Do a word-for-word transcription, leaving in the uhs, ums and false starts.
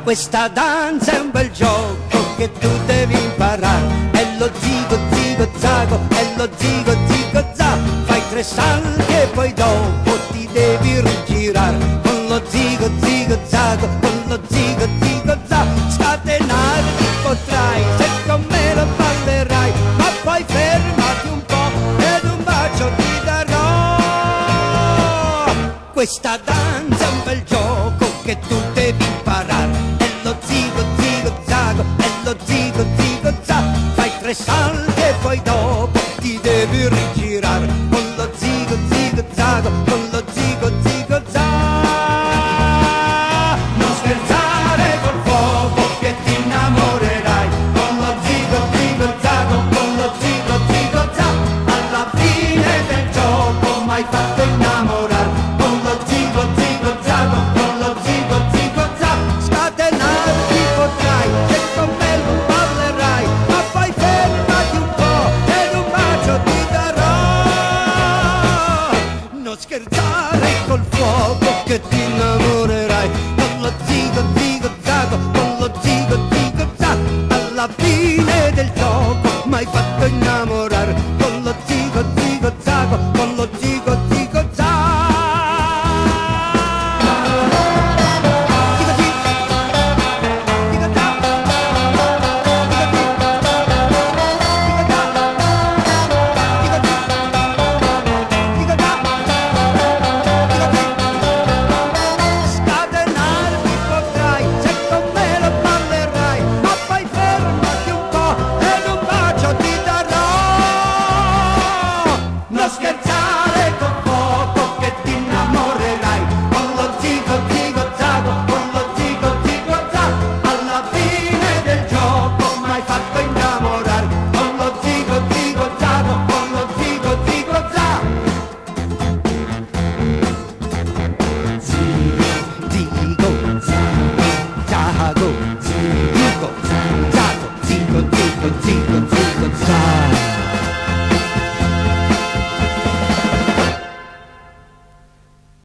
Questa danza è un bel gioco che tu devi imparare. È lo zigo zigo zago, è lo zigo zigo za. Fai tre salti e poi dopo ti devi rigirare. Con lo zigo zigo zago, con lo zigo zigo za. Scatenarti potrai se con me lo ballerai. Ma poi fermati un po' ed un bacio ti darò. Questa danza è un bel gioco che tu devi imparare. Lo zigo zigo zago, è lo zigo zigo za. Fai tre salti e poi dopo ti devi rigirare. Con lo zigo zigo zago, con lo zigo zigo za. Non scherzare col fuoco che ti innamorerai. Con lo zigo zigo zago, con lo zigo zigo za. Alla fine del gioco m'hai fatto innamorare. Con lo zigo zigo zago, con lo zigo zigo za. Scatenarti potrai, se con me lo ballerai. Ma poi fermati un po' ed un bacio ti darò. Non scherzare col fuoco che ti innamorerai. Con lo zigo zigo zago, con lo zigo zigo za. Alla fine del gioco m'hai fatto innamorare. Con lo zigo zigo zago, con lo zigo zigo za. Scatenarti potrai, se con me lo ballerai. Ma poi fermati un po' ed un bacio ti darò. Non scherzare col fuoco che ti innamorerai. Con lo zigo zigo zago, con lo zigo zigo za. Alla fine del gioco m'hai fatto innamorare. Con lo zigo zigo zago, con lo zigo zigo za. Zigo, zigo, zago, zigo, zago, zigo, zigo, zigo.